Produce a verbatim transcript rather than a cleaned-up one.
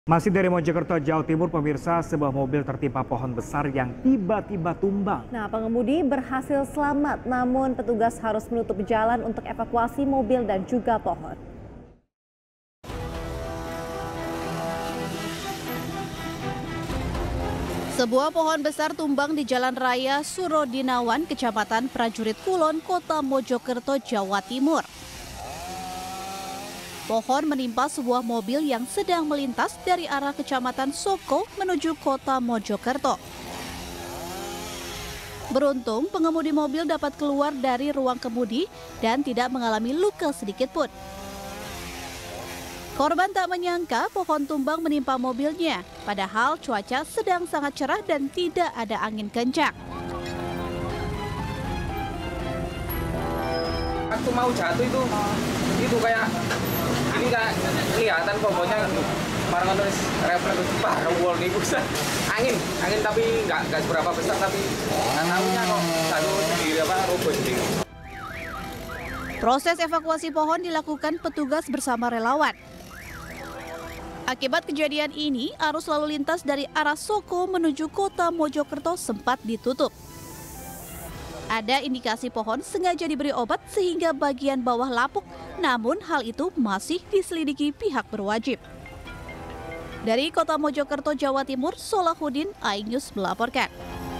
Masih dari Mojokerto, Jawa Timur, pemirsa, sebuah mobil tertimpa pohon besar yang tiba-tiba tumbang. Nah, pengemudi berhasil selamat, namun petugas harus menutup jalan untuk evakuasi mobil dan juga pohon. Sebuah pohon besar tumbang di Jalan Raya Surodinawan, Kecamatan Prajurit Kulon, Kota Mojokerto, Jawa Timur. Pohon menimpa sebuah mobil yang sedang melintas dari arah Kecamatan Soko menuju Kota Mojokerto. Beruntung, pengemudi mobil dapat keluar dari ruang kemudi dan tidak mengalami luka sedikit pun. Korban tak menyangka pohon tumbang menimpa mobilnya, padahal cuaca sedang sangat cerah dan tidak ada angin kencang. Aku mau jatuh itu, itu kayak ini kayak kelihatan pohonnya barang tulis refleks parah wall nih pusat angin angin tapi nggak nggak seberapa besar tapi nggak tahunya kok satu sendiri apa roboh sendiri. Proses evakuasi pohon dilakukan petugas bersama relawan. Akibat kejadian ini, arus lalu lintas dari arah Soko menuju Kota Mojokerto sempat ditutup. Ada indikasi pohon sengaja diberi obat sehingga bagian bawah lapuk, namun hal itu masih diselidiki pihak berwajib. Dari Kota Mojokerto, Jawa Timur, Solahuddin, iNews melaporkan.